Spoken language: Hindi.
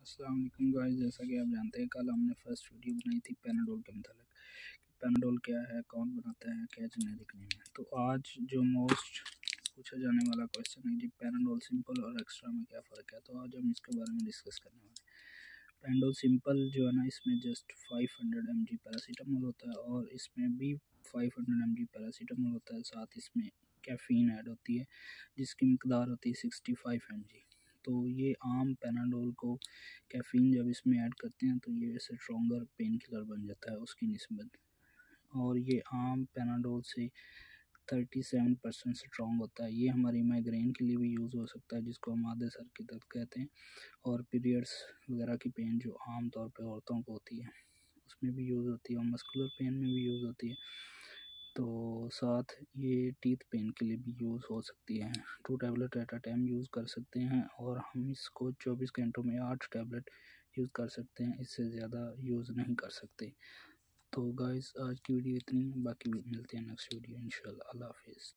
अस्सलाम वालेकुम गाइस, जैसा कि आप जानते हैं कल हमने फर्स्ट वीडियो बनाई थी पैनाडोल के मतलब पैनाडोल क्या है, कौन बनाता है, क्या जेनेरिक नेम है। तो आज जो मोस्ट पूछा जाने वाला क्वेश्चन है जी, पैनाडोल सिंपल और एक्स्ट्रा में क्या फ़र्क है। तो आज हम इसके बारे में डिस्कस करने वाले हैं। पैनाडोल सिंपल जो है ना, इसमें जस्ट 500 mg पैरासीटामोल होता है और इसमें भी 500 mg पैरासीटामोल होता है, साथ इसमें कैफ़ीन ऐड होती है जिसकी मकदार होती है 65 mg। तो ये आम पैनाडोल को कैफ़ीन जब इसमें ऐड करते हैं तो ये स्ट्रॉन्गर पेन किलर बन जाता है उसकी निस्बत, और ये आम पैनाडोल से 37% स्ट्रॉन्ग होता है। ये हमारी माइग्रेन के लिए भी यूज़ हो सकता है, जिसको हम आधे सर की दर्द कहते हैं, और पीरियड्स वगैरह की पेन जो आम तौर पे औरतों को होती है उसमें भी यूज़ होती है, और मस्कुलर पेन में भी यूज़ होती है। तो साथ ये टीथ पेन के लिए भी यूज़ हो सकती है। 2 tablet at a time use कर सकते हैं, और हम इसको 24 घंटों में 8 टैबलेट यूज़ कर सकते हैं, इससे ज़्यादा यूज़ नहीं कर सकते। तो गाइस आज की वीडियो इतनी है, बाकी मिलते हैं नेक्स्ट वीडियो इंशाल्लाह। अल्लाह हाफिज़।